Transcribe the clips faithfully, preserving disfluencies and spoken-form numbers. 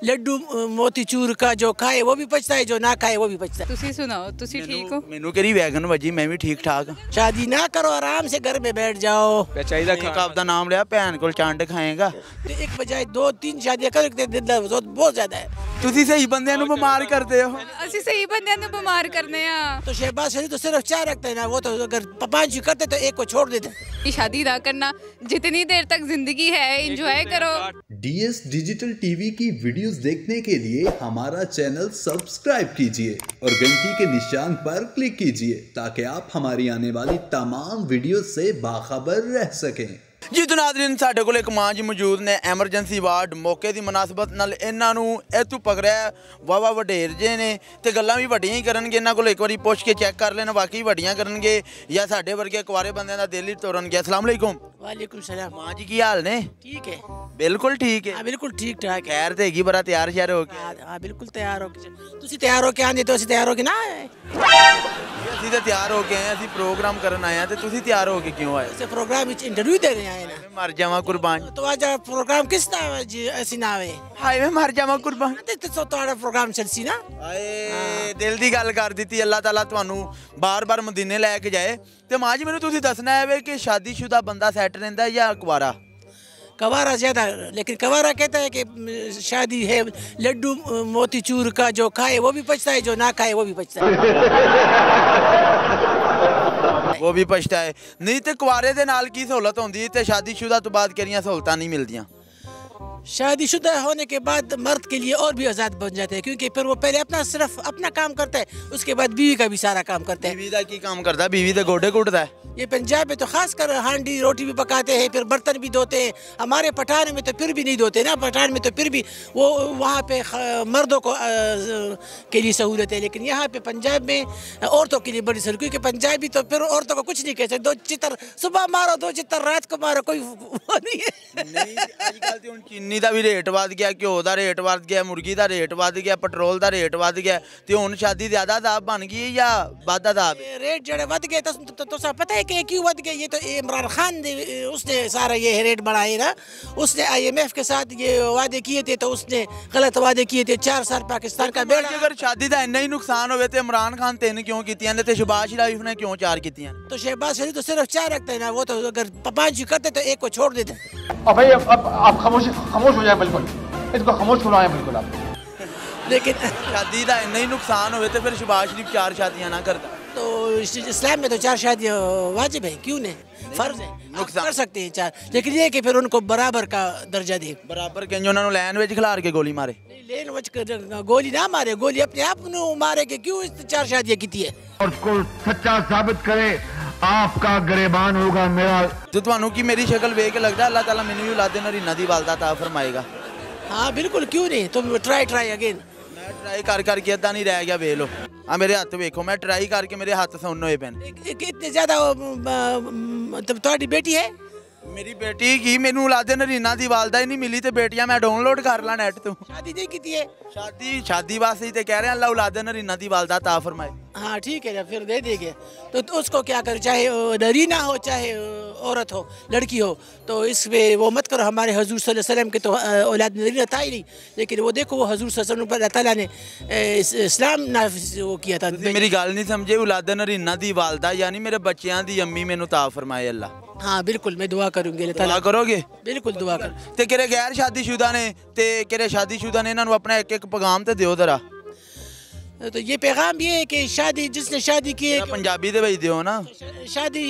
लड्डू मोतीचूर का जो खाए वो भी पचता है, जो ना खाए वो भी पचता है। तुसी सुनाओ, तुसी ठीक हो? मैनू केरी वैगन वजी, मैं भी ठीक ठाक। शादी ना करो, आराम से घर में बैठ जाओ। आपका नाम लिया भैन को चांड खाएगा। तो एक बजाय दो तीन शादियां कर बहुत ज्यादा है। तुसी सही बंदे नु बीमार करते हो। ਅਸੀਂ सही बंदे नु बीमार करने आ। तो शहबाज शरीफ तो सिर्फ चाय रखते हैं ना, वो तो अगर पांच करते तो एक को छोड़ देते। शादी ना करना, जितनी देर तक जिंदगी है एंजॉय करो। डीएस डिजिटल टीवी की वीडियोस देखने के लिए हमारा चैनल सब्सक्राइब कीजिए और घंटी के निशान पर क्लिक कीजिए ताकि आप हमारी आने वाली तमाम वीडियोस से बाखबर रह सकें। जी तो नाज़रीन, साडे कोल एक मां जी मौजूद ने एमरजेंसी वार्ड। मौके की मुनासबत नाल इन्हां नूं इत्थों पकड़िया वावा वडेर जे ने ते गल्लां भी वड्डियां ही करनगे। इन्हां कोल एक बारी पुछ के चैक कर लेना वाकई वड्डियां करनगे या साडे वर्गे कुआरे बंदे दा दिल ही तोड़नगे। अस्सलाम वालेकुम। वालेकुम सलाम। मां जी की हाल ने? ठीक है, बिल्कुल ठीक है। हाँ बिल्कुल ठीक ठाक है। खैर ते हैगी, बड़ा तैयार श्यार हो के? हाँ बिल्कुल तैयार हो के। तुसी तैयार हो के आंदे तो असीं तैयार हो के ना आए। ਅਸੀਂ ਤਾਂ ਤਿਆਰ ਹੋ ਕੇ ਆਏ, ਅਸੀਂ ਪ੍ਰੋਗਰਾਮ ਕਰਨ ਆਏ ਆ ਤੇ ਤੁਸੀਂ ਤਿਆਰ ਹੋ ਕੇ ਕਿਉਂ ਆਏ? इस प्रोग्राम ਵਿੱਚ इंटरव्यू देने आए ना। ਮਰ ਜਾਵਾਂ ਕੁਰਬਾਨ। तो आज प्रोग्राम किस नाम है जी? ਅਸੀਂ ना आए। ਹਾਏ ਮੈਂ ਮਰ ਜਾਵਾਂ ਕੁਰਬਾਨ। ਤੇ तो ਤੁਹਾਡਾ प्रोग्राम चलसी ना। ਹਾਏ ਦਿਲ ਦੀ ਗੱਲ ਕਰ ਦਿੱਤੀ। ਅੱਲਾਹ ਤਾਲਾ ਤੁਹਾਨੂੰ ਬਾਰ-ਬਾਰ ਮਦੀਨੇ ਲੈ ਕੇ ਜਾਏ। ਤੇ ਮਾਂ ਜੀ ਮੈਨੂੰ ਤੁਸੀਂ ਦੱਸਣਾ ਹੈ ਵੇ ਕਿ ਸ਼ਾਦੀशुदा ਬੰਦਾ ਸੈੱਟ ਰਹਿੰਦਾ ਜਾਂ ਕੁਵਾਰਾ? कवारा ज्यादा, लेकिन कवारा कहता है कि शादी है लड्डू मोतीचूर का, जो खाए वो भी पचता है, जो ना खाए वो भी पचता है। वो भी पछता है नहीं। तो कुवारे दे नाल की सहूलत होंदी है ते शादीशुदा तो बाद केरियां सहूलतां नहीं मिलदियां? शादीशुदा होने के बाद मर्द के लिए और भी आज़ाद बन जाते हैं, क्योंकि फिर वो पहले अपना सिर्फ अपना काम करता है, उसके बाद बीवी का भी सारा काम करता है। बीवी का की काम करता है? बीवी दे गोडे कुटदा है। ये पंजाब में तो खास कर हांडी रोटी भी पकाते हैं, फिर बर्तन भी धोते हैं। हमारे पठान में तो फिर भी नहीं धोते ना। पठान में तो फिर भी वो वहाँ पे मर्दों को के लिए सहूलत है, लेकिन यहाँ पे पंजाब में औरतों के लिए बड़ी सहूलत, क्योंकि पंजाबी तो फिर औरतों को कुछ नहीं कह सकते। दो चित्र सुबह मारो, दो चित्र रात को मारो, कोई वो नहीं है। नहीं आजकल तो चीनी का भी रेट वध गया, घ्यो का रेट वध गया, मुर्गी का रेट वध गया, पेट्रोल का रेट वध गया। तो हुण शादी ज्यादा दाब बन गई या वाधा दाब? रेट जो वध गए तो पता है कि क्यों वध गए? ये तो इमरान खान ने उसने सारा ये रेट बढ़ाए ना। उसने आईएमएफ के साथ ये वादे किए थे, तो उसने गलत वादे किए थे। चार साल पाकिस्तान का बेड़ा। अगर शादी का इन्ना ही नुकसान हो तो इमरान खान तीन क्यों कीतियां ते शहबाज शरीफ ने क्यों चार कीतियां? तो शहबाज शरीफ तो सिर्फ चार रखते हैं ना, वो तो अगर पांच करते तो एक को छोड़ देते। और भाई अब अब आप खामोश खामोश हो जाए, बिल्कुल इसको खामोश करवाएं बिल्कुल आप। लेकिन शादी का इन्ना ही नुकसान हो तो फिर शहबाज शरीफ चार शादियां ना करता? तो इस्लाम में तो चार शादियाँ वाजिब है, क्यों नहीं? फर्ज है, नुकसान कर सकते हैं चार, लेकिन ये कि फिर उनको बराबर का दर्जा दे। बराबर के उन्होंने लैन विच खिलार के गोली मारे? लेन विच गोली ना मारे, गोली अपने आप को मारे के क्यों चार शादियाँ की है। और उसको सच्चा साबित करे, आपका गरेबान होगा मेरा। तो तुहानू की मेरी शक्ल वेख के लगता अल्लाह ताला मैनू भी औलादे नरीना दी वालदा ता फरमाएगा? हाँ बिल्कुल, क्यों नहीं। तुम ट्राई ट्राई अगेन। मैं ट्राई कर करके अद्धा नहीं रह गया, वेख लो आ मेरे हाथ वेखो, मैं ट्राई करके मेरे हाथ सुन्न होए पैन। इतने ज्यादा मतलब तुम्हारी बेटी है? मेरी बेटी की मैनू औलादे नरीना दी वालदा ही नहीं मिली ते बेटियां मैं डाउनलोड कर ला नेट तो। शादी नहीं की है? शादी शादी वास्ते ते कह रहे हैं अल्लाह औलादे नरीना दी वालदा ता फरमाए। हाँ ठीक है, फिर दे देंगे। तो, तो उसको क्या कर, चाहे नरीना हो चाहे औरत हो, लड़की हो, तो इसमें वो मत करो। हमारे हजूर सल्लल्लाहु अलैहि वसल्लम के तो औलाद नरीना था ही नहीं, लेकिन वो देखो वो हजूर सल्लल्लाहु अलैहि वसल्लम पर अल्लाह ताला ने इस्लाम नाफिज वो किया था। मेरी गल नहीं समझे, औलादे नरीना दी वालदा यानी मेरे बच्चियां दी अम्मी मैनू ता फरमाए अल्लाह? हाँ बिल्कुल, मैं दुआ करूंगी। दुआ करोगे? बिल्कुल दुआ कर। ते केरे गैर शादीशुदा ने ते केरे शादीशुदा ने इन्हां नूं अपना एक एक पैगाम ते दिओ जरा। तो ये पैगाम ये है कि शादी जिसने शादी की है, पंजाबी दे भाई दिओ ना। शादी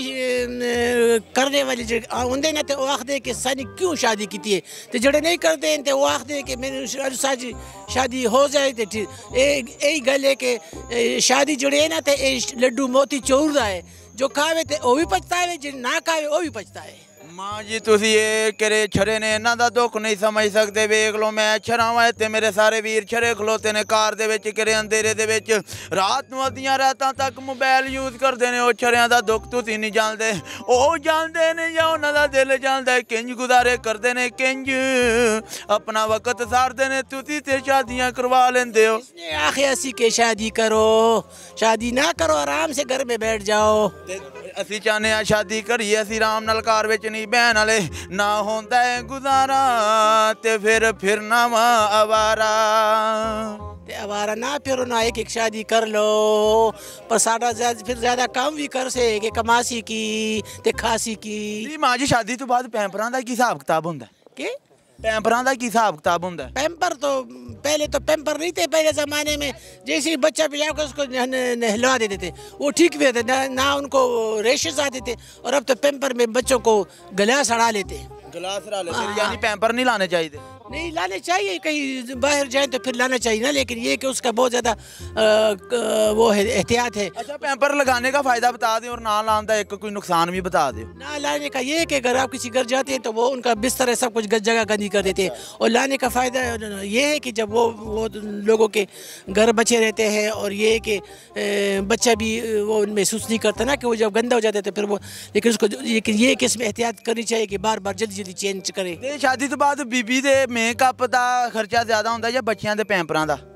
करने वाले जो होंगे ना तो वो आखते कि सानी क्यों शादी की है, तो जड़े नहीं करते हैं तो वो आखते कि मैंने शादी शादी हो जाए तो ठीक। यही गल है कि शादी जुड़े है ना तो लड्डू मोती चूर है, जो खावे तो वो भी पचता है, जो ना खावे वो भी पचता है। मां जी तुसी ये करे छरे ने इन्हां दा दुख नहीं समझ सकते। वेख लो मैं छरा वा ते मेरे सारे वीर छरे खलोते ने कार दे विच करे अंधेरे दे विच रात नूं अद्धियां रातां तक मोबाइल यूज करदे ने। ओ छरियां दा दुख तुसी नहीं जानदे, ओ जानदे ने या उन्हां दा दिल जानदा है। किंज गुजारे करदे ने, किंज अपना वक्त सारदे ने, तुसी ते शादियां करवा लेंदे हो। आखिर ऐसी के शादी करो, शादी ना करो, आराम से घर में बैठ जाओ। ਅਸੀਂ ਚਾਹੁੰਦੇ ਆ ਸ਼ਾਦੀ ਕਰੀਏ ਅਸੀਂ ਆਰਾਮ ਨਾਲ ਘਰ ਵਿੱਚ ਨਹੀਂ ਬਹਿਣ ਵਾਲੇ ਨਾ ਹੁੰਦਾ ਹੈ ਗੁਜ਼ਾਰਾ ਤੇ ਫਿਰ ਫਿਰਨਾ ਵਾ ਅਵਾਰਾ ते आवारा ना फिर ना एक एक शादी कर लो पर साढ़ा ज्यादा फिर ज्यादा काम भी कर से कि कमासी की ते खासी की ਜੀ ਮਾਂ ਜੀ ਸ਼ਾਦੀ ਤੋਂ ਬਾਅਦ ਪੈਂਪਰਾਂ ਦਾ ਕੀ ਹਿਸਾਬ ਕਿਤਾਬ ਹੁੰਦਾ के ਪੈਂਪਰਾਂ ਦਾ ਕੀ ਹਿਸਾਬ ਕਿਤਾਬ ਹੁੰਦਾ पैम्पर तो पहले तो पैम्पर नहीं थे पहले ज़माने में जैसे ही बच्चा पिला कर उसको नह- नहलवा देते थे वो ठीक भी थे ना, ना उनको रेशेस आते थे और अब तो पैम्पर में बच्चों को गला सड़ा लेते हैं ਗਲਾਸ ਰਾ ਲੈ ਯਾਨੀ ਪੈਂਪਰ ਨਹੀਂ ਲਾਣੇ ਚਾਹੀਦੇ नहीं लाने चाहिए कहीं बाहर जाए तो फिर लाना चाहिए ना लेकिन ये कि उसका बहुत ज़्यादा वो है एहतियात है अच्छा पैंपर लगाने का फायदा बता दें और ना लाने का एक कोई नुकसान भी बता दें ना लाने का ये है कि अगर आप किसी घर जाते हैं तो वो उनका बिस्तर है सब कुछ जगह गंदी कर देते हैं और लाने का फ़ायदा ये है कि जब वो वो लोगों के घर बचे रहते हैं और ये है कि बच्चा भी वो महसूस नहीं करता ना कि वो जब गंदा हो जाता है तो फिर वो लेकिन उसको लेकिन ये है कि इसमें एहतियात करनी चाहिए कि बार बार जल्दी जल्दी चेंज करें ਤੇ ਸ਼ਾਦੀ ਤੋਂ ਬਾਅਦ ਬੀਬੀ ਦੇ ਮੇਕਅਪ ਦਾ ਖਰਚਾ ਜ਼ਿਆਦਾ ਹੁੰਦਾ ਜਾਂ ਬੱਚਿਆਂ ਦੇ ਪੈਂਪਰਾਂ ਦਾ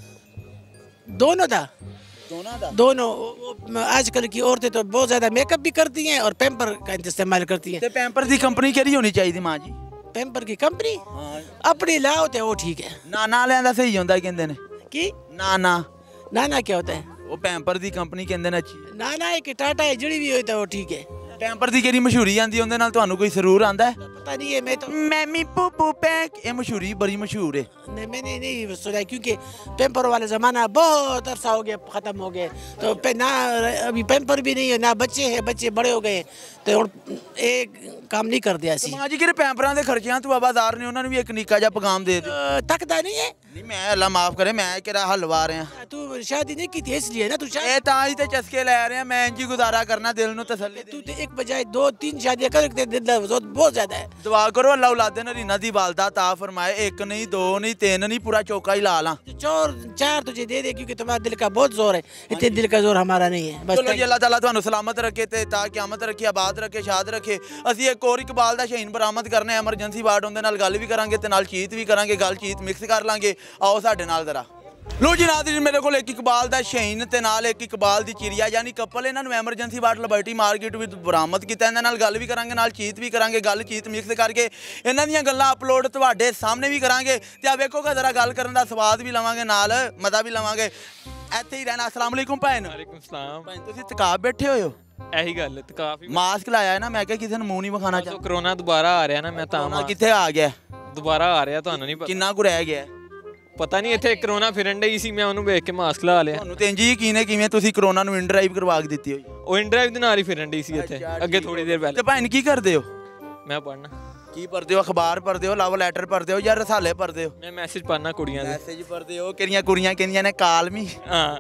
दोनों था ਦੋਨਾਂ ਦਾ दोनों वो- आजकल की औरतें तो बहुत ज़्यादा मेकअप भी करती हैं और पैम्पर का इस्तेमाल करती हैं ਤੇ ਪੈਂਪਰ ਦੀ ਕੰਪਨੀ ਕਿਹੜੀ ਹੋਣੀ ਚਾਹੀਦੀ ਮਾਂ ਜੀ पैम्पर की कंपनी ਹਾਂ अपनी लाओ तो वो ठीक है ਨਾਨਾ ਵਾਲਿਆਂ ਦਾ ਸਹੀ ਹੁੰਦਾ ਕਹਿੰਦੇ ਨੇ कि ਨਾਨਾ नाना क्या होता है ਉਹ ਪੈਂਪਰ ਦੀ ਕੰਪਨੀ ਕਹਿੰਦੇ ਨੇ ਅੱਛੀ नाना है कि टाटा है जुड़ी हुई होता है वो ठीक है ਪੈਂਪਰ ਦੀ ਕਿਹੜੀ ਮਸ਼ਹੂਰੀ ਆਂਦੀ ਉਹਦੇ ਨਾਲ ਤੁਹਾਨੂੰ ਕੋਈ ਸਰੂਰ ਆਂਦਾ ਹੈ पता नहीं है मैं तो ਮੈਮੀ ਪੂਪੂ ਪੈਕ ਇਹ ਮਸ਼ਹੂਰੀ ਬੜੀ ਮਸ਼ਹੂਰ ਹੈ नहीं मैंने नहीं सुना क्योंकि पैम्पर वाला ज़माना बहुत अरसा हो गया ख़त्म हो गया तो पे ना अभी पैम्पर भी नहीं है ना बच्चे हैं बच्चे बड़े हो गए तो हुण एक काम नहीं कर दिया सी ਮਾਂ ਜੀ ਕਿਹੜੇ ਪੈਂਪਰਾਂ ਦੇ ਖਰਚਿਆਂ ਤੋਂ ਆਵਾਜ਼ਾਰ ਨੇ ਉਹਨਾਂ ਨੂੰ ਵੀ ਇੱਕ ਨਿੱਕਾ ਜਿਹਾ ਪੈਗਾਮ ਦੇ ਦਿਓ तकदा नहीं है ਨਹੀਂ ਮੈਂ ਅੱਲਾ ਮਾਫ ਕਰੇ ਮੈਂ ਕਿਹੜਾ ਹਲਵਾ ਰਿਹਾ तू शादी नहीं की थी इसलिए ना तू शादी ਇਹ ਤਾਂ ਹੀ ਤੇ ਚਸਕੇ ਲੈ ਰਹੇ ਆ ਮੈਂ ਇੰਜ ਹੀ ਗੁਜ਼ਾਰਾ करना ਦਿਲ ਨੂੰ ਤਸੱਲੀ तू ਦੇ तो एक बजाय दो तीन शादियाँ कर रखते दिल बहुत बहुत ज़्यादा है ਦੁਆ ਕਰੋ ਅੱਲਾ ਔਲਾਦੇ ਨਰੀਨਾ ਦੀ ਵਾਲਦਾ ਤਾ ਫਰਮਾਏ ਇੱਕ ਨਹੀਂ ਦੋ ਨਹੀਂ ਤਿੰਨ नहीं पूरा चौका ही ला ला चोर चार तुझे दे दे क्योंकि तुम्हारा दिल का बहुत जोर है इतने दिल का जोर हमारा नहीं है बस चलो जी अल्लाह ताला ਤੁਹਾਨੂੰ ਸਲਾਮਤ ਰੱਖੇ ਤੇ ਤਾਂ ਕਿਆਮਤ ਰੱਖੇ ਆਬਾਦ ਰੱਖੇ ਸ਼ਾਦ ਰੱਖੇ ਅਸੀਂ ਇੱਕ ਹੋਰ ਇਕਬਾਲ ਦਾ ਸ਼ਹੀਨ ਬਰਾਮਦ ਕਰਨਾ ਐਮਰਜੈਂਸੀ ਵਾਰਡ ਉਹਦੇ ਨਾਲ ਗੱਲ ਵੀ ਕਰਾਂਗੇ ਤੇ ਨਾਲ ਚੀਤ ਵੀ ਕਰਾਂਗੇ ਗੱਲ ਚੀਤ ਮਿਕਸ ਕਰ ਲਾਂਗੇ ਆਓ ਸਾਡੇ ਨਾਲ ਜ਼ਰਾ ਲੋ ਜੀ ਨਾਜ਼ਰੀਨ ਮੇਰੇ ਕੋਲ ਇੱਕ ਇਕਬਾਲ ਦਾ ਸ਼ਹੀਨ ਤੇ ਨਾਲ ਇੱਕ ਇਕਬਾਲ ਦੀ ਚਿੜੀਆ ਯਾਨੀ ਕਪਲ ਇਹਨਾਂ ਨੂੰ ਐਮਰਜੈਂਸੀ ਵਾਰਡ ਲਿਬਰਟੀ ਮਾਰਕੀਟ ਵਿੱਚ ਬਰਾਮਦ ਕੀਤਾ ਇਹਨਾਂ ਨਾਲ ਗੱਲ ਵੀ ਕਰਾਂਗੇ ਨਾਲ ਚੀਤ ਵੀ ਕਰਾਂਗੇ ਗੱਲ ਚੀਤ ਮਿਕਸ ਕਰਕੇ ਇਹਨਾਂ ਦੀਆਂ ਗੱਲਾਂ ਅਪਲੋਡ ਤੁਹਾਡੇ ਸਾਹਮਣੇ ਵੀ ਕਰਾਂਗੇ ਤੇ ਆ ਵੇਖੋਗਾ ਜ਼ਰਾ ਗੱਲ ਕਰਨ ਦਾ ਸਵਾਦ ਵੀ ਲਵਾਂਗੇ ਨਾਲ ਮਜ਼ਾ ਵੀ ਲਵਾਂਗੇ ਇੱਥੇ ਹੀ ਰਹਿਣਾ ਅਸਲਾਮ ਅਲੈਕੁਮ ਭੈਣ ਵਾਲੇਕੁਮ ਸਲਾਮ ਭੈਣ ਤੁਸੀਂ ਤਕਾਬ ਬੈਠੇ ਹੋਏ ਹੋ ਇਹੀ ਗੱਲ ਤੇ ਕਾਫੀ ਮਾਸਕ ਲਾਇਆ ਹੈ ਨਾ ਮੈਂ ਕਿਹਾ ਕਿਸੇ ਨੂੰ ਮੂੰਹ ਨਹੀਂ ਵਿਖਾਣਾ ਸੋ ਚਾਹੁੰਦਾ ਕਰੋਨਾ ਦੁਬਾਰਾ ਆ ਰਿਹਾ ਨਾ ਮੈਂ ਤਾਂ ਕਰੋਨਾ ਮਾ- ਕਿੱਥੇ ਆ ਗਿਆ ਦੁਬਾਰਾ ਆ ਰਿਹਾ ਤੁਹਾਨੂੰ ਨਹੀਂ ਪਤਾ ਕਿੰਨਾ ਕੁ ਰਹਿ ਗਿਆ ਪਤਾ ਨਹੀਂ ਇੱਥੇ ਕਰੋਨਾ ਫਿਰਨ ਡਈ ਸੀ ਮੈਂ ਉਹਨੂੰ ਵੇਖ ਕੇ ਮਾਸਕ ਲਾ ਲਿਆ ਤੁਹਾਨੂੰ ਤੇ ਇੰਜ ਹੀ ਯਕੀਨ ਹੈ ਕਿਵੇਂ ਤੁਸੀਂ ਕਰੋਨਾ ਨੂੰ ਇਨ ਡਰਾਈਵ ਕਰਵਾ ਕੇ ਦਿੱਤੀ ਹੋਈ ਉਹ ਇਨਡਰਾਈਵ ਦੇ ਨਾਲ ਹੀ ਫਿਰਨ ਡਈ ਸੀ ਇੱਥੇ ਅੱਗੇ ਥੋੜੀ ਦੇਰ ਤੇ ਪਹਿਲਾਂ ਭੈਣ ਕੀ ਕਰਦੇ ਹੋ ਮੈਂ ਪੜਨਾ ਕੀ ਪੜਦੇ ਹੋ ਅਖਬਾਰ ਪੜਦੇ ਹੋ ਲਵ ਲੈਟਰ ਪੜਦੇ ਹੋ ਜਾਂ ਰਸਾਲੇ ਪੜਦੇ ਹੋ ਮੈਂ ਮੈਸੇਜ ਪੜਨਾ ਕੁੜੀਆਂ ਦੇ ਮੈਸੇਜ ਪੜਦੇ ਹੋ ਕਿਹੜੀਆਂ ਕੁੜੀਆਂ ਕਹਿੰਦੀਆਂ ਨੇ ਕਾਲਮੀ ਹਾਂ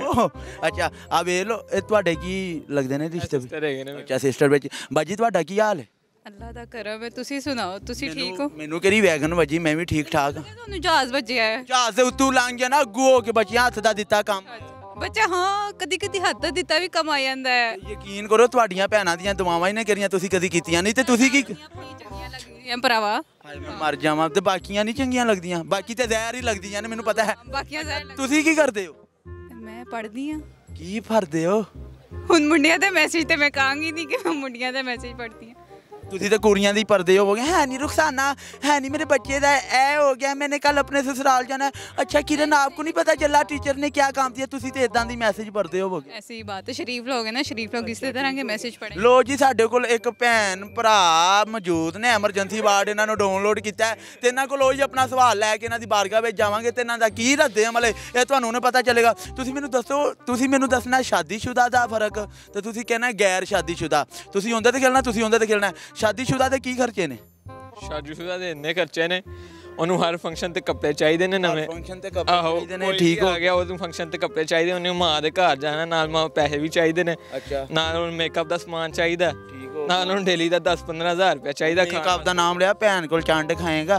ਅੱਛਾ ਆ ਵੇਖ ਲਓ ਇਹ ਤੁਹਾਡੇ ਕੀ ਲੱਗਦੇ ਨੇ ਰਿਸ਼ਤੇ ਸਿਸਟਰ ਹੈਗੇ ਨੇ ਅੱਛਾ ਸਿਸਟਰ ਵਿੱਚ ਬਾਜੀ ਤੁਹਾਡਾ ਕੀ ਹਾਲ ਹੈ ਅੱਲਾ ਦਾ ਕਰਮ ਹੈ ਤੁਸੀਂ ਸੁਣਾਓ ਤੁਸੀਂ ਠੀਕ ਹੋ ਮੈਨੂੰ- ਮੈਨੂੰ ਕਿਹੜੀ ਵੈਗਨ ਵੱਜੀ ਮੈਂ ਵੀ ਠੀਕ ਠਾਕ ਹਾਂ ਤੁਹਾਨੂੰ ਜਹਾਜ਼ ਵੱਜਿਆ ਹੈ ਜਹਾਜ਼ ਦੇ ਉੱਤੋਂ ਲੰਘ ਗਿਆ ਨਾ ਅੱਗੂ ਹੋ ਕੇ ਬੱਚਿਆਂ ਹੱਥ ਦਾ ਦਿੱਤਾ ਕੰਮ ਬੱਚਾ ਹਾਂ ਕਦੀ ਕਦੀ ਹੱਥ ਦਾ ਦਿੱਤਾ ਵੀ ਕਮ ਆ ਜਾਂਦਾ ਹੈ ਯਕੀਨ ਕਰੋ ਤੁਹਾਡੀਆਂ ਭੈਣਾਂ ਦੀਆਂ ਦੁਆਵਾਂ ਹੀ ਨੇ ਕਰੀਆਂ ਤੁਸੀਂ ਕਦੀ ਕੀਤੀਆਂ ਨਹੀਂ ਤੇ ਤੁਸੀਂ ਕੀ ਚੰਗੀਆਂ ਲੱਗਦੀਆਂ ਭਰਾਵਾ ਹਾਏ ਮੈਂ ਮਰ ਜਾਵਾਂ ਤੇ ਬਾਕੀਆਂ ਨਹੀਂ ਚੰਗੀਆਂ ਲੱਗਦੀਆਂ ਬਾਕੀ ਤੇ ਜ਼ਹਿਰ ਹੀ ਲੱਗਦੀਆਂ ਨੇ ਮੈਨੂੰ ਪਤਾ ਹੈ ਬਾਕੀਆਂ ਜ਼ਹਿਰ ਤੁਸੀਂ ਕੀ ਕਰਦੇ ਹੋ ਮੈਂ ਪੜ੍ਹਦੀ ਹਾਂ ਕੀ ਭਰਦੇ ਹੋ ਹੁਣ ਮੁੰਡਿਆਂ ਦੇ ਮੈਸੇਜ ਤੇ ਮੈਂ ਕਹਾਂਗੀ ਨਹੀਂ ਕਿ ਮੈਂ ਮੁੰਡਿਆਂ ਦੇ ਮੈਸੇਜ ਪੜ੍ਹਦੀ ਹਾਂ ਤੁਸੀਂ ਤਾਂ ਕੁੜੀਆਂ ਦੀ ਪਰਦੇ ਹੋਵੋਗੇ ਹੈ ਨਹੀਂ ਰੁਖਸਾਨਾ ਹੈ ਨਹੀਂ ਮੇਰੇ ਬੱਚੇ ਦਾ ਇਹ ਹੋ ਗਿਆ ਮੈਨੇ ਕੱਲ ਆਪਣੇ ਸਸੁਰਾਲ ਜਾਣਾ ਅੱਛਾ ਕਿਰਨ ਆਪਕੋ ਨਹੀਂ ਪਤਾ ਚੱਲਾ ਟੀਚਰ ਨੇ ਕਿਆ ਕੰਮ ਦਿया ਤੁਸੀਂ ਤੇ ਇਦਾਂ ਦੀ ਮੈਸੇਜ ਪਰਦੇ ਹੋਵੋਗੇ ऐसी ही बात है शरीफ लोग हैं ना शरीफ लोग इसी तरह के मैसेज पढ़े ਲੋ ਜੀ ਸਾਡੇ ਕੋਲ ਇੱਕ ਭੈਣ ਭਰਾ ਮੌਜੂਦ ਨੇ ਐਮਰਜੈਂਸੀ ਵਾਰਡ ਇਹਨਾਂ ਨੂੰ ਡਾਊਨਲੋਡ ਕੀਤਾ ਹੈ ਤੇ ਇਹਨਾਂ ਕੋਲ ਉਹੀ ਆਪਣਾ ਸਵਾਲ ਲੈ ਕੇ ਇਹਨਾਂ ਦੀ ਬਾਰਗਾਹ ਵਿੱਚ ਜਾਵਾਂਗੇ ਤੇ ਇਹਨਾਂ ਦਾ ਕੀ ਰੱਦੇ ਅਮਲ ਹੈ ਇਹ ਤੁਹਾਨੂੰ ਨੇ ਪਤਾ ਚੱਲੇਗਾ ਤੁਸੀਂ ਮੈਨੂੰ ਦੱਸੋ ਤੁਸੀਂ ਮੈਨੂੰ ਦੱਸਣਾ ਸ਼ਾਦੀशुदा ਦਾ ਫਰਕ ਤੇ ਤੁਸੀਂ ਕਹਿਣਾ ਗੈਰ ਸ਼ਾਦੀशुदा ਤੁਸੀਂ ਉਹਦੇ ਤੇ ਖੇਲਣਾ ਤੁਸੀਂ ਉਹਦੇ ਤੇ ਖੇਲਣਾ ਸ਼ਾਦੀशुदा ਦੇ ਕੀ ਖਰਚੇ ਨੇ ਸ਼ਾਦੀशुदा ਦੇ ਇੰਨੇ ਖਰਚੇ ਨੇ ਉਹਨੂੰ ਹਰ ਫੰਕਸ਼ਨ ਤੇ ਕੱਪੜੇ ਚਾਹੀਦੇ ਨੇ ਨਵੇਂ ਫੰਕਸ਼ਨ ਤੇ ਕੱਪੜੇ ਆਹੋ ਚਾਹੀਦੇ ਨੇ ਕੋਈ ਠੀਕ ਹੋ ਆ ਗਿਆ ਉਹਨੂੰ ਫੰਕਸ਼ਨ ਤੇ ਕੱਪੜੇ ਚਾਹੀਦੇ ਉਹਨੂੰ ਮਾਂ ਦੇ ਘਰ ਜਾਣਾ ਨਾਲ ਮਾਂ ਪੈਸੇ ਵੀ ਚਾਹੀਦੇ ਨੇ ਅੱਛਾ ਨਾਲ ਉਹਨੂੰ ਮੇਕਅਪ ਦਾ ਸਮਾਨ ਚਾਹੀਦਾ ਠੀਕ ਹੋ ਨਾਲ ਉਹਨੂੰ ਡੇਲੀ ਦਾ ਦਸ ਪੰਦਰਾਂ ਹਜ਼ਾਰ ਰੁਪਇਆ ਚਾਹੀਦਾ ਮੇਕਅਪ ਦਾ ਨਾਮ ਲਿਆ ਭੈਣ ਕੋਲ ਚੰਡ ਖਾਏਗਾ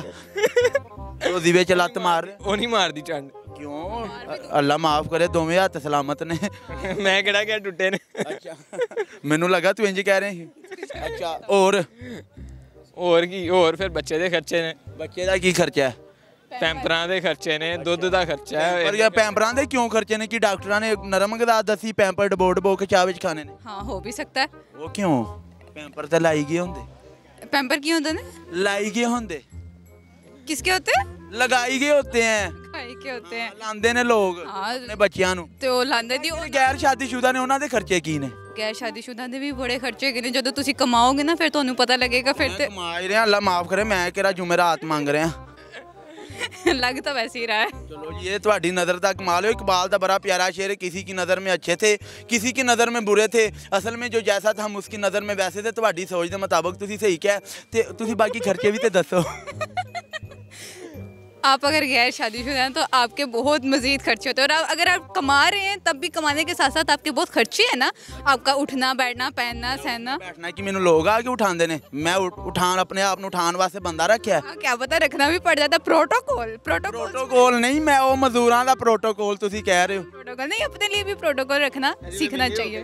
ਉਹਦੀ ਵਿੱਚ ਲੱਤ ਮਾਰ ਉਹ ਨਹੀਂ ਮਾਰਦੀ ਚੰਡ ਕਿਉਂ ਅੱਲਾ ਮਾਫ ਕਰੇ ਦੋਵੇਂ ਹੱਥ ਸਲਾਮਤ ਨੇ ਮੈਂ ਕਿਹੜਾ ਕਿਹਾ ਟੁੱਟੇ ਨੇ ਅੱਛਾ ਮੈਨੂੰ ਲੱਗਾ ਤੂੰ ਇੰਜ ਕਹਿ ਰਹੀ ਅੱਛਾ ਹੋਰ ਹੋਰ ਕੀ ਹੋਰ ਫਿਰ ਬੱਚੇ ਦੇ ਖਰਚੇ ਨੇ ਬੱਚੇ ਦਾ ਕੀ ਖਰਚਾ ਹੈ ਪੈਂਪਰਾਂ ਦੇ ਖਰਚੇ ਨੇ, ਦੁੱਧ ਦਾ ਖਰਚਾ ਹੈ। ਪਰ ਇਹ ਪੈਂਪਰਾਂ ਦੇ ਕਿਉਂ ਖਰਚੇ ਨੇ? ਕਿ ਡਾਕਟਰਾਂ ਨੇ ਨਰਮ ਗਦਾ ਦੱਸੀ ਪੈਂਪਰ ਡਬੋ ਡਬੋ ਕੇ ਚਾਹ ਵਿੱਚ ਖਾਣੇ ਨੇ? हाँ हो भी सकता है। ਉਹ ਕਿਉਂ? ਪੈਂਪਰ ਤਾਂ ਲਾਈ ਗਏ ਹੁੰਦੇ। पैम्पर क्यों होते हैं? ਲਾਈ ਗਏ ਹੁੰਦੇ, किसके होते हैं? ਲਗਾਈ ਗਏ ਹੁੰਦੇ ਐ, खाई के होते हैं। ਲਾਉਂਦੇ ਨੇ ਲੋਕ हाँ ਆਪਣੇ ਬੱਚਿਆਂ ਨੂੰ। तो लांदे दी ਜਿਹੜੇ ਗੈਰ ਸ਼ਾਦੀशुदा ਨੇ ਉਹਨਾਂ ਦੇ ਖਰਚੇ ਕੀ ਨੇ? ਗੈਰ ਸ਼ਾਦੀशुदा ਦੇ ਵੀ ਬੜੇ ਖਰਚੇ ਹੈਗੇ ਨੇ। ਜਦੋਂ ਤੁਸੀਂ ਕਮਾਓਗੇ ਨਾ ਫਿਰ ਤੁਹਾਨੂੰ ਪਤਾ ਲੱਗੇਗਾ। ਫਿਰ ਮੈਂ ਤੇ ਕਮਾ ਹੀ ਰਿਹਾ, ਅੱਲਾ ਮਾਫ ਕਰੇ, ਮੈਂ ਕਿਹੜਾ ਜੁਮੇਰਾਤ ਮੰਗ ਰਿਹਾ। लग तो वैसे ही रहा है। चलो ये तुम्हारी नज़र तक कमाल हो। इकबाल का बड़ा प्यारा शेर है, किसी की नज़र में अच्छे थे, किसी की नज़र में बुरे थे, असल में जो जैसा था हम उसकी नज़र में वैसे थे। तुम्हारी सोच के मुताबिक तुसी सही क्या ते तुसी बाकी खर्चे भी तो दसो। आप अगर गैर शादीशुदा हैं तो आपके बहुत मज़ीद खर्चे होते हैं। और आप अगर आप कमा रहे हैं तब भी कमाने के साथ साथ आपके बहुत खर्चे हैं ना। आपका उठना बैठना पहनना सहना बैठना कि मैंने लोग आके उठाते ने, मैं उठान अपने आप को उठाने वास्ते बंदा रखा है। हाँ, क्या पता रखना भी पड़ जाता। प्रोटोकॉल प्रोटोकॉल प्रोटोकॉल नहीं, मैं वो मजदूरों का प्रोटोकॉल तुसी कह रहे हो। प्रोटोकॉल नहीं, अपने लिए भी प्रोटोकॉल रखना सीखना चाहिए।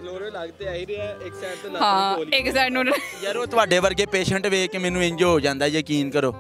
हाँ एक साइड नो यार वो ਤੁਹਾਡੇ ਵਰਗੇ ਪੇਸ਼ੈਂਟ ਵੇਖ ਕੇ ਮੈਨੂੰ ਇੰਜ ਹੋ ਜਾਂਦਾ, ਯਕੀਨ ਕਰੋ।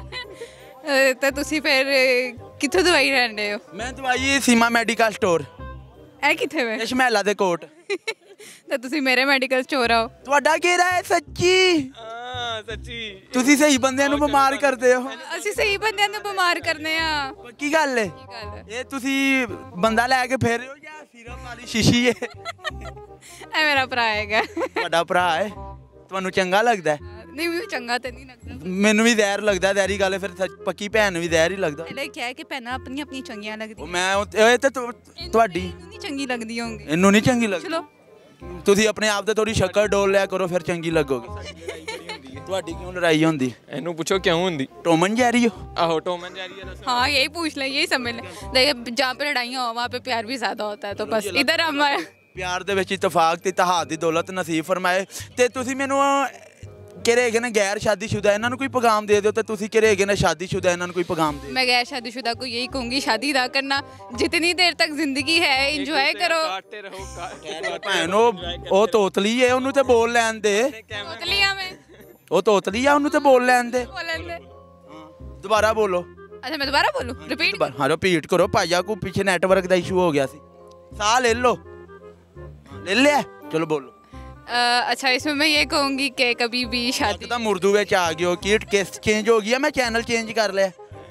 तो ਤੁਸੀਂ ਫਿਰ ਕਿੱਥੋਂ ਦਵਾਈ ਲੈਂਦੇ ਹੋ? ਮੈਂ ਦਵਾਈ ਸੀਮਾ ਮੈਡੀਕਲ ਸਟੋਰ, ਇਹ ਕਿੱਥੇ ਵੇ? ਸ਼ਮੈਲਾ ਦੇ ਕੋਟ। ਤਾਂ ਤੁਸੀਂ ਮੇਰੇ ਮੈਡੀਕਲ ਸਟੋਰ ਆਓ। ਤੁਹਾਡਾ ਕਿਹੜਾ ਹੈ? ਸੱਚੀ ਹਾਂ ਸੱਚੀ ਤੁਸੀਂ ਸਹੀ ਬੰਦਿਆਂ ਨੂੰ ਬਿਮਾਰ ਕਰਦੇ ਹੋ। ਅਸੀਂ ਸਹੀ ਬੰਦਿਆਂ ਨੂੰ ਬਿਮਾਰ ਕਰਨੇ ਆ। ਪੱਕੀ ਗੱਲ ਹੈ। ਕੀ ਗੱਲ ਹੈ? ਇਹ ਤੁਸੀਂ ਬੰਦਾ ਲੈ ਕੇ ਫੇਰ ਰਹੇ ਹੋ ਜਾਂ ਸੀਰਮ ਵਾਲੀ ਸ਼ੀਸ਼ੀ ਹੈ? ਇਹ ਮੇਰਾ ਭਰਾ ਹੈਗਾ। ਤੁਹਾਡਾ ਭਰਾ ਹੈ, ਤੁਹਾਨੂੰ ਚੰਗਾ ਲੱਗਦਾ? ਨਹੀਂ ਮੈਨੂੰ ਚੰਗਾ ਤਾਂ ਨਹੀਂ ਲੱਗਦਾ। ਮੈਨੂੰ ਵੀ ਜ਼ਹਿਰ ਲੱਗਦਾ। ਜ਼ਹਿਰੀ ਗੱਲ ਹੈ ਫਿਰ, ਸੱਚ ਪੱਕੀ ਭੈਣ ਨੂੰ ਵੀ ਜ਼ਹਿਰ ਹੀ ਲੱਗਦਾ। ਇਹਦਾ ਕਿਹਾ ਹੈ ਕਿ ਭੈਣਾਂ ਆਪਣੀ ਆਪਣੀ ਚੰਗੀਆਂ ਉਹ ਲੱਗਦੀਆਂ। ਮੈਂ ਉਹ- ਇਹ ਤੇ ਤੁ- ਤੁਹਾਡੀ ਇਹਨੂੰ ਨਹੀਂ ਚੰਗੀ ਲੱਗਦੀ ਹੋਊਗੀ। ਇਹਨੂੰ ਨਹੀਂ ਚੰਗੀ ਲੱਗਦੀ। ਚਲੋ ਤੁਸੀਂ ਆਪਣੇ ਆਪ ਤੇ ਥੋੜੀ ਸ਼ੱਕਰ ਡੋਲ ਲਿਆ ਕਰੋ, ਫਿਰ ਚੰਗੀ ਲੱਗੋਗੇ। ਤੁਹਾਡੀ ਕਿਉਂ ਲੜਾਈ ਹੁੰਦੀ? ਇਹਨੂੰ ਪੁੱਛੋ ਕਿਉਂ ਹੁੰਦੀ? ਟੋਮਨ ਜੈਰੀ ਹੋ? ਆਹੋ ਟੋਮਨ ਜਾਰੀ ਹੈ। हाँ यही पूछ लें, यही समझ लें। देखिए जहाँ पे लड़ाइयाँ हो वहाँ पे प्यार भी ज़्यादा होता है। तो बस इधर हम आए। ਪਿਆਰ ਦੇ ਵਿੱਚ ਇਤਫਾਕ ਤੇ ਇਤਿਹਾਦ ਦੀ ਦੌਲਤ ਨਸੀਬ ਫਰਮਾਏ। ਤੇ ਤੁਸੀਂ ਮੈਨੂੰ ਕਿਹੜੇ ਹੈਗੇ ਨੇ ਗੈਰ ਸ਼ਾਦੀशुदा, ਇਹਨਾਂ ਨੂੰ ਕੋਈ ਪੈਗਾਮ ਦੇ ਦਿਓ। ਤੇ ਤੁਸੀਂ ਕਿਹੜੇ ਹੈਗੇ ਨੇ ਸ਼ਾਦੀशुदा, ਇਹਨਾਂ ਨੂੰ ਕੋਈ ਪੈਗਾਮ ਦੇ। मैं गैर शादीशुदा को यही कहूँगी, शादी ना करना। जितनी देर तक जिंदगी है इंजॉय करो। ਕਾਟੇ ਰਹੋ ਕਾ- ਭੈਣ ਉਹ ਉਹ ਤੋਤਲੀ ਹੈ, ਉਹਨੂੰ ਤੇ ਬੋਲ ਲੈਣ ਦੇ। बोतलियाँ में ਉਹ ਤੋਤਲੀ ਆ, ਉਹਨੂੰ ਤੇ ਬੋਲ ਲੈਣ ਦੇ। बोलन दे। ਦੁਬਾਰਾ ਬੋਲੋ। अच्छा मैं दोबारा बोलूँ? रिपीट? ਹਾਂ ਰਿਪੀਟ ਕਰੋ। ਭਾਈਆ ਕੋ ਪਿੱਛੇ ਨੈਟਵਰਕ ਦਾ ਇਸ਼ੂ ਹੋ ਗਿਆ ਸੀ। ਸਾਹ ਲੈ ਲਓ। ਲੈ ਲਿਆ? ਚਲੋ ਬੋਲੋ। अच्छा इसमें मैं ये कहूँगी कि कभी भी शादी ਤਾਂ ਮੁਰਦੂ ਵਿੱਚ ਆ ਗਿਓ। ਕੀਟ ਕਿਸ ਚੇਂਜ ਹੋ ਗਈ ਆ? ਮੈਂ ਚੈਨਲ ਚੇਂਜ ਕਰ ਲਿਆ।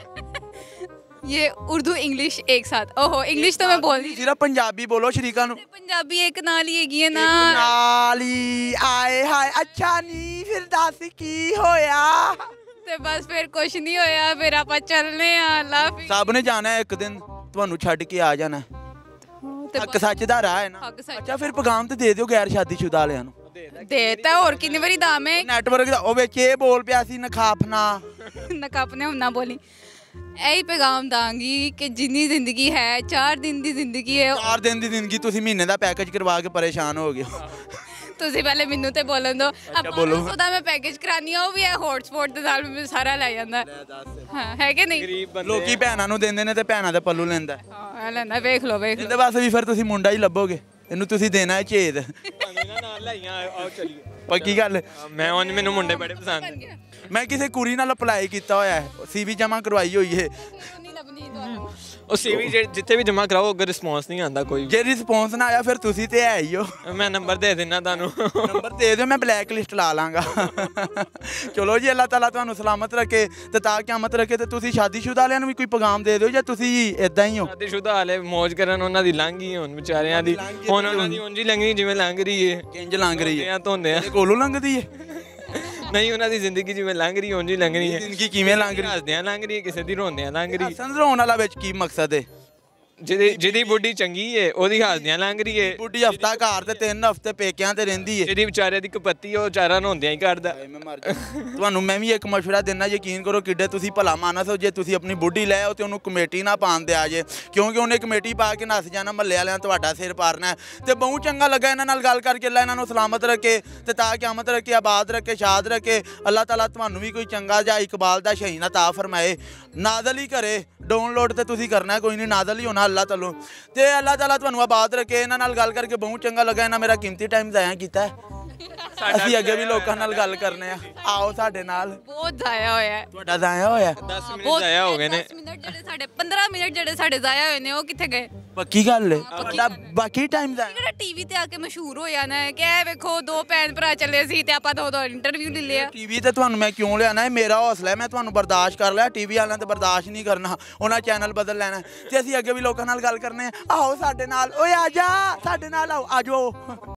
ये उर्दू इंग्लिश एक साथ। ओहो इंग्लिश तो मैं बोल रही ਸਿਰਫ ਪੰਜਾਬੀ ਬੋਲੋ ਸ਼ਰੀਕਾਂ ਨੂੰ। पंजाबी एक नाल ही हैगी है ना। ਨਾਲ ਹੀ ਆਏ ਹਾਏ। ਅੱਛਾ ਨਹੀਂ ਫਿਰ ਦੱਸ ਕੀ ਹੋਇਆ? ਤੇ ਬਸ ਫਿਰ ਕੁਛ ਨਹੀਂ ਹੋਇਆ। ਫਿਰ ਆਪਾਂ ਚੱਲਨੇ ਆ। ਅੱਲਾ ਹਾਫਿਜ਼। ਸਭ ਨੇ ਜਾਣਾ ਹੈ ਇੱਕ ਦਿਨ, ਤੁਹਾਨੂੰ ਛੱਡ ਕੇ ਆ ਜਾਣਾ। ਤੇ ਹੱਕ ਸੱਚ ਦਾ ਰਾਹ ਹੈ ਨਾ। ਹੱਕ ਸੱਚ। ਅੱਛਾ ਫਿਰ ਪੈਗਾਮ ਤੇ ਦੇ ਦਿਓ ਗੈਰ ਸ਼ਾਦੀशुदा ਵਾਲਿਆਂ ਨੂੰ। ਦੇਤਾ ਹੋਰ ਕਿੰਨੀ ਵਾਰੀ ਦਾਮ ਹੈ। ਨੈਟਵਰਕ ਦਾ ਉਹ ਵਿੱਚ ਇਹ ਬੋਲ ਪਿਆ ਸੀ ਨਖਾਫਨਾ। ਨਕਾਪਨੇ ਹੁਣ ਨਾ ਬੋਲੀ। ਇਹੀ ਪੈਗਾਮ ਦਾਂਗੀ ਕਿ ਜਿੰਨੀ ਜ਼ਿੰਦਗੀ ਹੈ, ਚਾਰ ਦਿਨ ਦੀ ਜ਼ਿੰਦਗੀ ਹੈ। ਚਾਰ ਦਿਨ ਦੀ ਜ਼ਿੰਦਗੀ ਤੁਸੀਂ ਮਹੀਨੇ ਦਾ ਪੈਕੇਜ ਕਰਵਾ ਕੇ ਪਰੇਸ਼ਾਨ ਹੋ ਗਏ। ਤੁਸੀਂ ਪਹਿਲੇ ਮੈਨੂੰ ਤੇ ਬੋਲਣ ਦਿਓ। ਬੋਲੋ। ਆਪਾਂ ਉਹਦਾ ਮੈਂ ਪੈਕੇਜ ਕਰਾਨੀ ਆ, ਉਹ ਵੀ ਹੈ ਹੌਟਸਪੌਟ ਦੇ ਨਾਲ ਮੈਨੂੰ ਸਾਰਾ ਲੈ ਜਾਂਦਾ। ਹਾਂ ਹੈ ਕਿ ਨਹੀਂ? ਗਰੀਬ ਬੰਦੇ ਲੋਕੀ ਭੈਣਾਂ ਨੂੰ ਦਿੰਦੇ ਨੇ ਤੇ ਭੈਣਾਂ ਦੇ ਪੱਲੂ ਲੈਂਦਾ। ਹਾਂ ਇਹ ਲੈਂਦਾ। ਵੇਖ ਲਓ ਵੇਖ ਇਹਦੇ ਲਓ। ਵਾਸਤੇ ਵੀ ਫਿਰ ਤੁਸੀਂ ਮੁੰਡਾ ਹੀ ਲੱਭੋਗੇ। ਇਹਨੂੰ ਤੁਸੀਂ ਦੇਣਾ ਹੈ ਝੇਦ। ਨਾਲ ਲਾਈਆਂ ਆਓ ਚਲੀਏ। ਪੱਕੀ ਗੱਲ ਹੈ। ਮੈਂ ਉਹ ਮੈਨੂੰ ਮੁੰਡੇ ਬੜੇ ਪਸੰਦ ਨੇ। ਮੈਂ ਕਿਸੇ ਕੁੜੀ ਨਾਲ ਅਪਲਾਈ ਕੀਤਾ ਹੋਇਆ ਹੈ, ਸੀਵੀ ਜਮਾ ਕਰਵਾਈ ਹੋਈ ਹੈ। ਨਹੀਂ ਲੱਭਣੀ ਤੁਹਾਨੂੰ। ਉਹ ਸੀਵੀ ਜਿੱਥੇ ਵੀ ਜਮ੍ਹਾਂ ਕਰਾਓ ਅਗਰ ਰਿਸਪੌਂਸ ਨਹੀਂ ਆਉਂਦਾ ਕੋਈ ਵੀ, ਜੇ ਰਿਸਪੌਂਸ ਨਾ ਆਇਆ ਫਿਰ ਤੁਸੀਂ ਤੇ ਹੈ ਹੀ ਹੋ। ਮੈਂ ਨੰਬਰ ਦੇ ਦਿੰਦਾ ਤੁਹਾਨੂੰ। ਨੰਬਰ ਦੇ ਦਿਓ, ਮੈਂ ਬਲੈਕ ਲਿਸਟ ਲਾ ਲਾਂਗਾ। ਚਲੋ ਜੀ, ਅੱਲਾਹ ਤਾਲਾ ਤੁਹਾਨੂੰ ਸਲਾਮਤ ਰੱਖੇ ਤੇ ਤਾਂ ਕਿਆਮਤ ਰੱਖੇ। ਤੇ ਤੁਸੀਂ ਸ਼ਾਦੀशुदा ਵਾਲਿਆਂ ਨੂੰ ਵੀ ਕੋਈ ਪੈਗਾਮ ਦੇ ਦਿਓ ਜਾਂ ਤੁਸੀਂ ਇਦਾਂ ਹੀ ਹੋ? ਸ਼ਾਦੀशुदा ਵਾਲੇ ਮੌਜ ਕਰਨ, ਉਹਨਾਂ ਦੀ ਲੰਘ ਗਈ ਹੁਣ ਵਿਚਾਰਿਆਂ ਦੀ। ਹੁਣ ਉਹਨਾਂ ਦੀ ਉਂਝ ਹੀ ਲੰਘਣੀ ਜਿਵੇਂ ਲੰਘ ਰਹੀ ਏ। ਕਿੰਜ ਲੰਘ ਰਹੀ ਹੈ? ਧੋਂਦੇ ਆ ਤੇਰੇ ਕੋਲੋਂ ਲੰਘਦੀ ਹੈ? ਨਹੀਂ, ਉਹਨਾਂ ਦੀ ਜ਼ਿੰਦਗੀ ਜਿਵੇਂ ਲੰਘ ਰਹੀ ਉਂਝ ਹੀ ਲੰਘਣੀ ਹੈ। ਜ਼ਿੰਦਗੀ ਕਿਵੇਂ ਲੰਘ ਰਹੀ? ਹੱਸਦਿਆਂ ਲੰਘ ਰਹੀ ਹੈ, ਕਿਸੇ ਦੀ ਰੋਂਦਿਆਂ ਲੰਘ ਰਹੀ ਹੈ। ਹੱਸਣ ਰੋਣ ਵਾਲਾ ਵਿੱਚ ਕੀ ਮਕਸਦ ਹੈ? ਜਿਹਦੀ ਜਿਹਦੀ ਬੁੱਢੀ ਚੰਗੀ ਏ ਉਹਦੀ ਹੱਸਦਿਆਂ ਲੰਘ ਰਹੀ ਏ। ਬੁੱਢੀ ਹਫਤਾ ਘਰ ਤੇ ਤਿੰਨ ਹਫਤੇ ਪੇਕਿਆਂ ਤੇ ਰਹਿੰਦੀ ਹੈ। ਜਿਹਦੀ ਵਿਚਾਰੇ ਦੀ ਕਪੱਤੀ ਉਹ ਵਿਚਾਰਾ ਰੋਂਦਿਆਂ ਹੀ ਕਰਦਾ। ਮੈਂ ਮਰ ਜਾ। ਤੁਹਾਨੂੰ ਮੈਂ ਵੀ ਇੱਕ ਮਸ਼ਵਰਾ ਦੇਣਾ, ਯਕੀਨ ਕਰੋ ਕਿੱਡੇ ਤੁਸੀਂ ਭਲਾ ਮਾਨਸ ਹੋ। ਜੇ ਤੁਸੀਂ ਆਪਣੀ ਬੁੱਢੀ ਲੈ ਆਓ ਤੇ ਉਹਨੂੰ ਕਮੇਟੀ ਨਾ ਪਾਣ ਦੇ ਆ ਜੇ, ਕਿਉਂਕਿ ਉਹਨੇ ਕਮੇਟੀ ਪਾ ਕੇ ਨੱਸ ਜਾਣਾ, ਮਹੱਲੇ ਵਾਲਿਆਂ ਤੁਹਾਡਾ ਸਿਰ ਪਾਰਨਾ। ਤੇ ਬਹੁਤ ਚੰਗਾ ਲੱਗਾ ਇਹਨਾਂ ਨਾਲ ਗੱਲ ਕਰਕੇ। ਅੱਲਾ ਇਹਨਾਂ ਨੂੰ ਸਲਾਮਤ ਰੱਖੇ ਤੇ ਤਾਂ ਕਿਆਮਤ ਰੱਖੇ, ਆਬਾਦ ਰੱਖੇ, ਸ਼ਾਦ ਰੱਖੇ। ਅੱਲਾਹ ਤਾਲਾ ਤੁਹਾਨੂੰ ਵੀ ਕੋਈ ਚੰਗਾ ਜਾਂ ਇਕਬਾਲ ਦਾ ਸ਼ਹੀਨ ਅਤਾ ਫਰਮਾਏ। ਨਾਜ਼ਲ ਹੀ ਕਰੇ। ਡਾਊਨਲੋਡ ਤੇ ਤੁਸੀਂ ਕਰਨਾ ਕੋਈ ਨਹੀਂ, ਨਾਜ਼ਲ ਹੀ ਹੋਣਾ ਅੱਲਾਹ ਤਾਲੋਂ। ਤੇ ਅੱਲਾਹ ਤਾਲਾ ਤੁਹਾਨੂੰ ਆਬਾਦ ਰੱਖੇ। ਇਹਨਾਂ ਨਾਲ ਗੱਲ ਕਰਕੇ ਬਹੁਤ ਚੰਗਾ ਲੱਗਾ। ਇਹਨਾਂ ਮੇਰਾ ਕੀਮਤੀ ਟਾਈਮ ਜ਼ਾਇਆ ਕੀਤਾ। ਅਸੀਂ ਅੱਗੇ ਵੀ ਲੋਕਾਂ ਨਾਲ ਗੱਲ ਕਰਨੇ ਆ, ਆਓ ਸਾਡੇ ਨਾਲ। ਬਹੁਤ ਜ਼ਾਇਆ ਹੋਇਆ ਹੈ ਤੁਹਾਡਾ ਜ਼ਾਇਆ ਹੋਇਆ? ਦਸ ਮਿੰਟ ਜ਼ਾਇਆ ਹੋ ਗਏ ਨੇ। ਦਸ ਮਿੰਟ ਜਿਹੜੇ ਸਾਡੇ ਪੰਦਰਾਂ ਮਿੰਟ ਜਿਹੜੇ ਸਾਡੇ ਜ਼ਾਇਆ ਹੋਏ ਨੇ ਉਹ ਕਿੱਥੇ ਗਏ? ਪੱਕੀ ਗੱਲ ਹੈ ਤੁਹਾਡਾ ਬਾਕੀ ਟਾਈਮ ਦਾ ਜਿਹੜਾ ਟੀਵੀ ਤੇ ਆ ਕੇ ਮਸ਼ਹੂਰ ਹੋ ਜਾਣਾ ਹੈ ਕਿ ਇਹ ਵੇਖੋ ਦੋ ਭੈਣ ਭਰਾ ਚੱਲੇ ਸੀ ਤੇ ਆਪਾਂ ਤਾਂ ਉਹਦਾ ਇੰਟਰਵਿਊ ਲੈ ਲਿਆ। ਟੀਵੀ ਤੇ ਤੁਹਾਨੂੰ ਮੈਂ ਕਿਉਂ ਲਿਆਣਾ, ਇਹ ਮੇਰਾ ਹੌਸਲਾ ਹੈ, ਮੈਂ ਤੁਹਾਨੂੰ ਬਰਦਾਸ਼ਤ ਕਰ ਲਿਆ। ਟੀਵੀ ਵਾਲਿਆਂ ਤੇ ਬਰਦਾਸ਼ਤ ਨਹੀਂ ਕਰਨਾ, ਉਹਨਾਂ ਚੈਨਲ ਬਦਲ ਲੈਣਾ ਤੇ ਅਸੀਂ ਅੱਗੇ ਵੀ ਲੋਕਾਂ ਨਾਲ ਗੱਲ ਕਰਨੇ ਆ। ਆਓ ਸਾਡੇ ਨਾਲ, ਓਏ ਆ ਜਾ ਸਾਡੇ ਨਾਲ, ਆਓ ਆ ਜਾਓ।